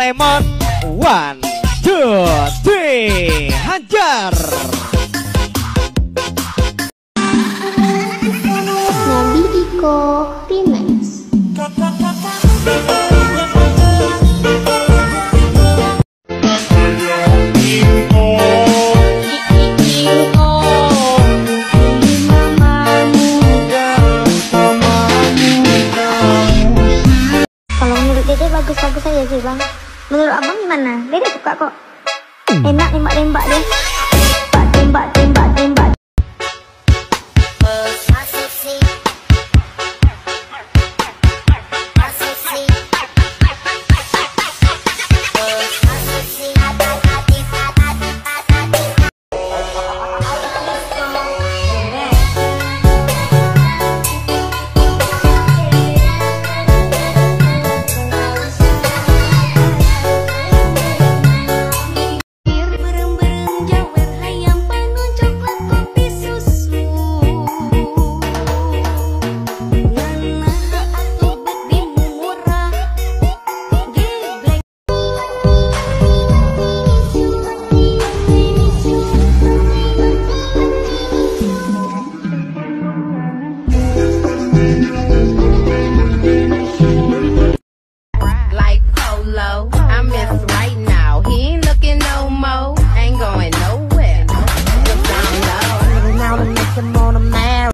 Lemon. 1, 2, 3, hajar. Nabi Iko Remix. Kalau menurut Dede bagus-bagus aja sih bang. Menurut abang gimana? Dede suka kok. Enak nembak-nembak deh. Tembak. I miss right now. He ain't looking no more. Ain't going nowhere. Just down low. Now to make him wanna marry.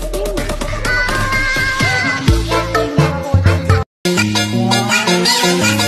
Remix.